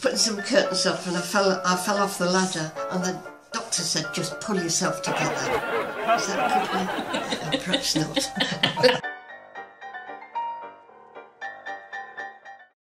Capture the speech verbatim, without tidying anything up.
putting some curtains up and I fell, I fell off the ladder and the doctor said, just pull yourself together. Is that a good one? Oh, perhaps not.